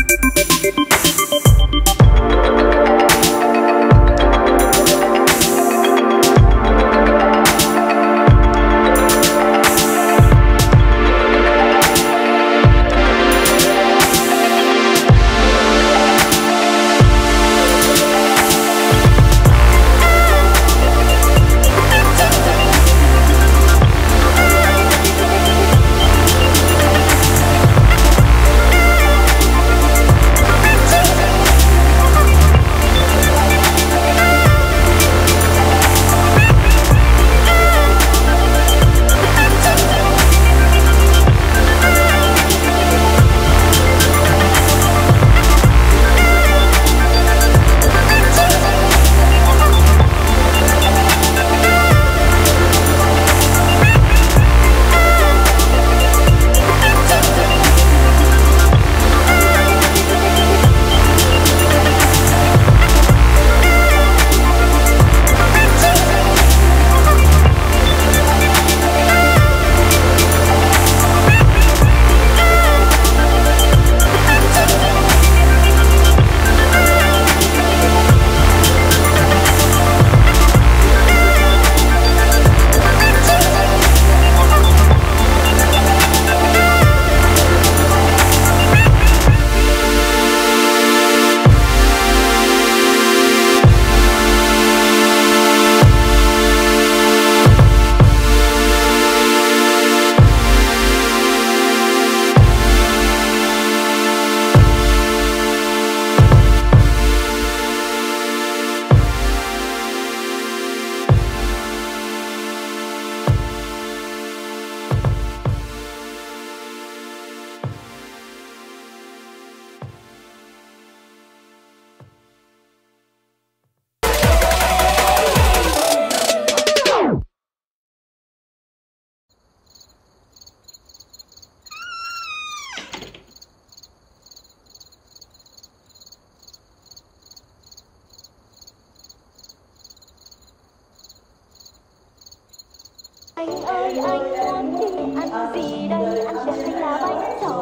Anh ơi anh muốn đi ăn gì đây, ăn chè hay là bánh giò?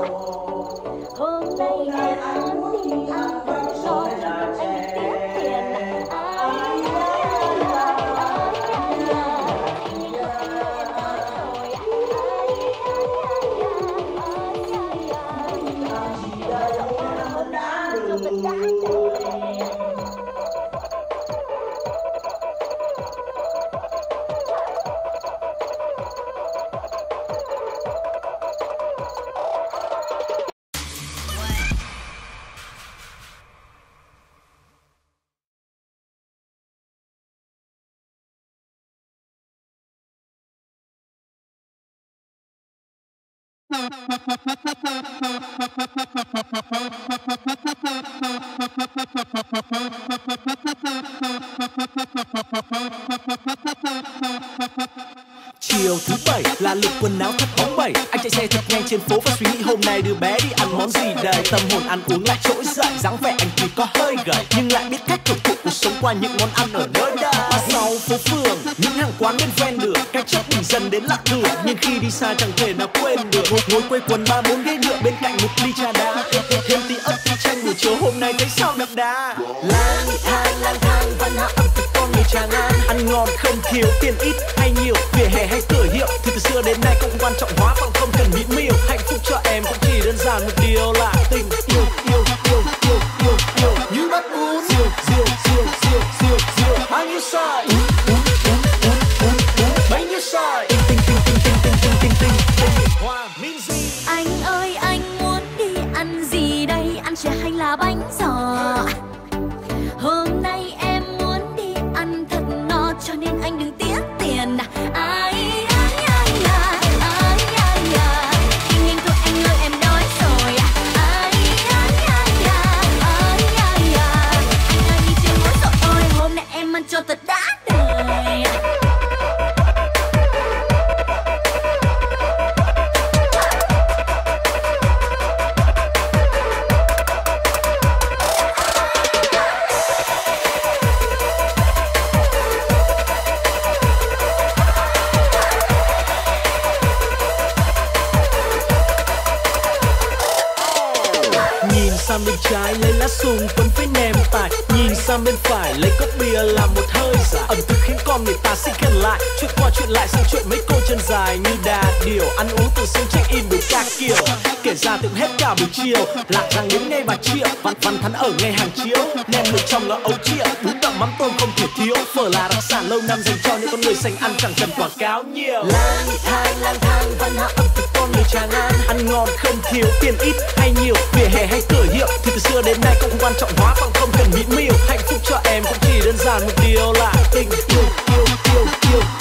Hôm nay em muốn đi ăn thật giò, cho nên anh tiếc tiền. Ai Chiều thứ bảy là lượt quần áo thật bóng bẩy. Anh chạy xe thật nhanh trên phố và suy nghĩ hôm nay đưa bé đi ăn món gì đây. Tâm hồn ăn uống lại trỗi dậy, dáng vẻ anh tuy có hơi gầy nhưng lại biết cách hưởng thụ cuộc sống qua những món ăn ở nơi đây. Sau phố phường, những hàng quán bên ven đường, cái chốc mình dần đến lạ thường. Nhưng khi đi xa chẳng thể nào quên được ngồi quây quần 3-4 ghế nhựa bên cạnh một ly trà đá, thêm tí ớt tí chanh buổi chiều hôm nay thấy sao đậm đà. Lang thang văn hóa ẩm thực con người Tràng An, ăn ngon không thiếu, tiền ít hay nhiều, vỉa hè hay cửa hiệu thì từ xưa đến nay cũng quan trọng hóa bằng không cần mỹ miều. Hạnh phúc cho em cũng chỉ đơn giản một điều là tình yêu như bát bún rượu bao nhiêu sợi bấy nhiêu sợi tinh hoa min gì. Anh ơi anh muốn đi ăn gì đây, ăn chè hay là bánh giò? Hôm nay em muốn đi ăn thật no cho nên anh đừng tiếc tiền. Cho thật đã đời. sang bên trái lấy lá sùng quấn với nèm tải, nhìn sang bên phải lấy cốc bia làm một hơi dài. Ẩm thực khiến con người ta xích gần lại, chuyện qua chuyện lại sang chuyện mấy cô chân dài như đà điểu. Ăn uống từ sớm check in đủ các kiểu, kể ra tưởng hết cả buổi chiều. Lạc rằng đến ngay Bà Triệu, văn thắn ở ngay hàng chiếu. Nem luộc trong nó ấu triệu, bún đậm mắm tôm không thể thiếu. Phở là đặc sản lâu năm dành cho những con người sành ăn chẳng cần quảng cáo nhiều. Lang thang văn hóa ẩm thực con người Tràng An, ăn ngon không thiếu, tiền ít hay nhiều, vỉa hè hay cửa hiệu thì từ xưa đến nay cũng không quan trọng hóa bằng không cần mỹ miều. Hạnh phúc cho em cũng chỉ đơn giản một điều là tình yêu.